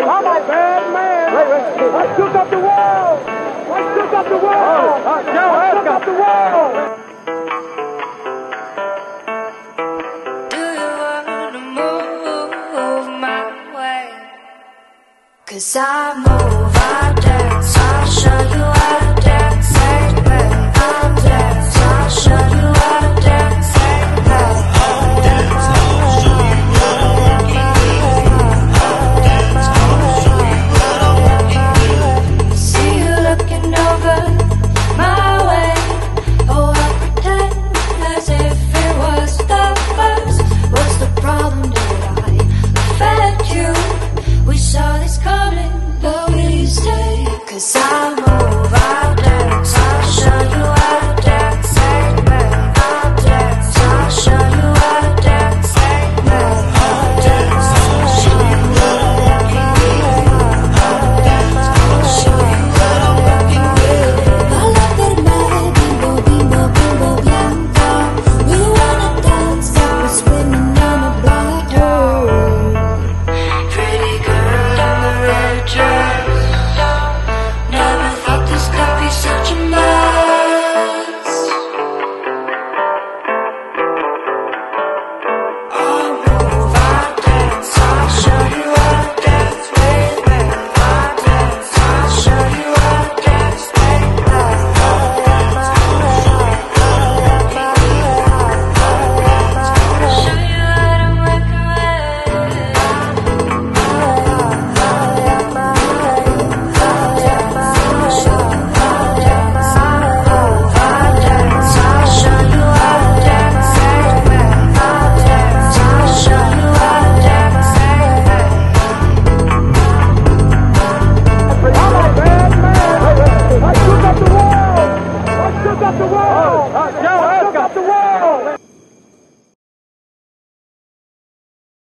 I'm a bad man. I shook up the world. I shook up the world. I shook up the world. Do you wanna move my way? 'Cause I move, I dance, I'll show you how to dance. Hey, babe, I'll dance, I'll show you